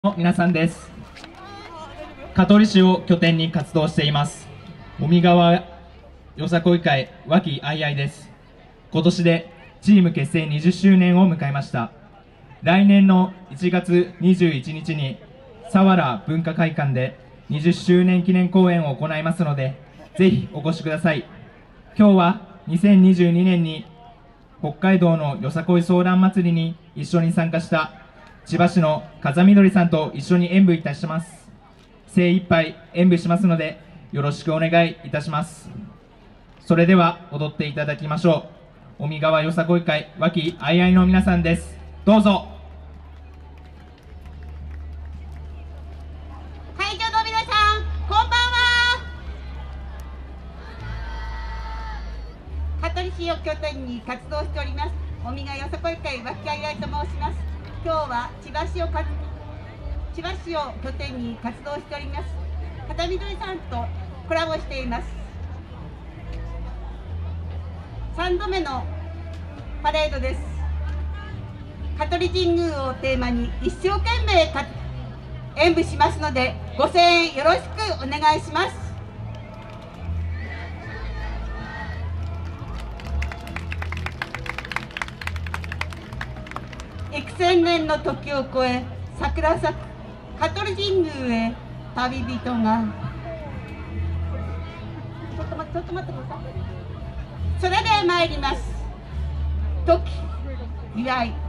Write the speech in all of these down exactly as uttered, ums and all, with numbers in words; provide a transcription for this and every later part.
の皆さんです。香取市を拠点に活動しています尾身川よさこい会和気あいあいです。今年でチーム結成にじゅっしゅうねんを迎えました。来年のいちがつにじゅういちにちに佐原文化会館でにじゅっしゅうねん記念公演を行いますので、ぜひお越しください。今日はにせんにじゅうにねんに北海道のよさこいソーラン祭りに一緒に参加した千葉市の風みどりさんと一緒に演舞いたします。精一杯演舞しますのでよろしくお願いいたします。それでは踊っていただきましょう。尾身川よさこい会和気あいあいの皆さんです。どうぞ。 会場の皆さん、こんばんは。香取市を拠点に活動しております尾身川よさこい会和気あいあいと申します。今日は千葉市をか千葉市を拠点に活動しております風みどりさんとコラボしています。さんどめのパレードです。香取神宮をテーマに一生懸命か演舞しますので、ご声援よろしくお願いします。幾千年の時を超え桜咲く香取神宮へ旅人が。ちょっと待ってちょっと待ってください。それでは参ります。時祝い。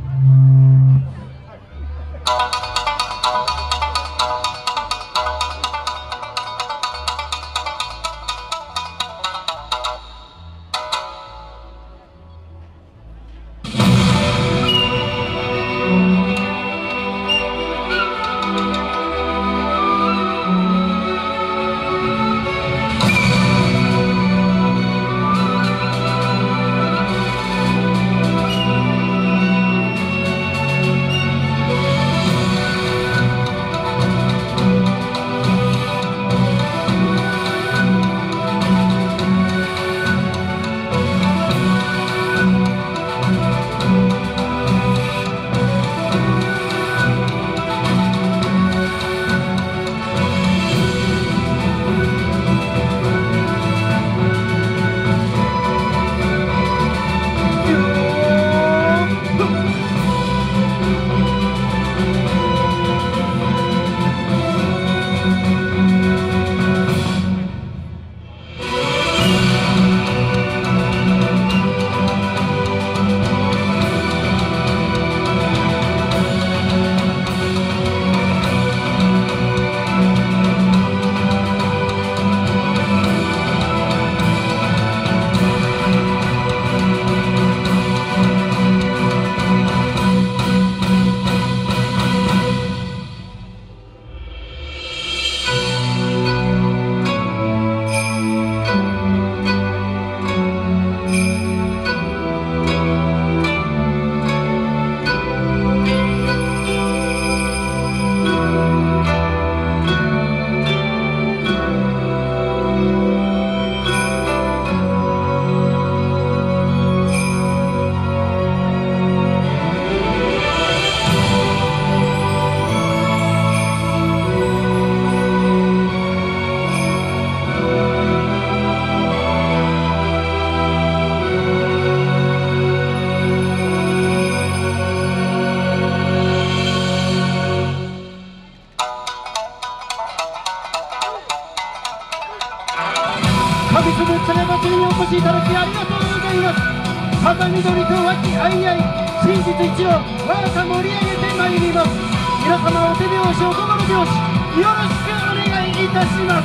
旅する茶屋祭りにお越しいただきありがとうございます。風みどりと和気あいあい、真実一路我が盛り上げてまいります。皆様お手拍子お心拍子よろしくお願いいたします。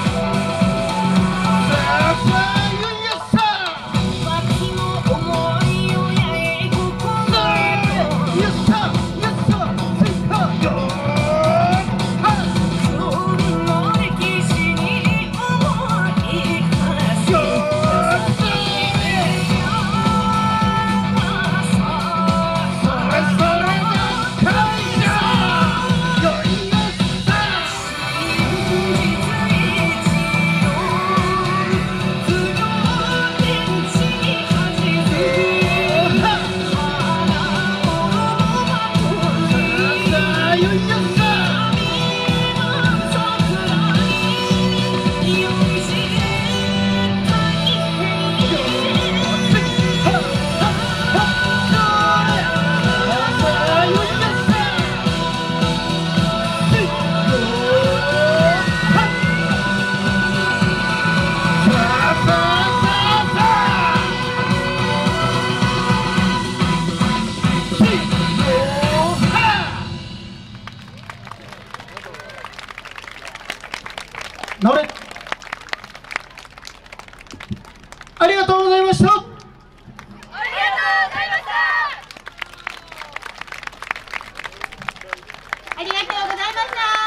さあさあゆいやっさ脇の思いをやえここまでやっさやっさせっかよ「 乗れ。ありがとうございました。 ありがとうございました。 ありがとうございました。